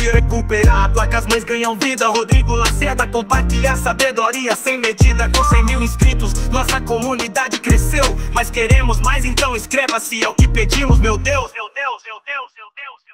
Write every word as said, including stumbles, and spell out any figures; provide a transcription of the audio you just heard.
recuperar. Placas mães ganham vida. Rodrigo Lacerda compartilha sabedoria sem medida. Com cem mil inscritos, nossa comunidade cresceu. Mas queremos mais, então inscreva-se, é o que pedimos, meu Deus, meu Deus, meu Deus, meu Deus.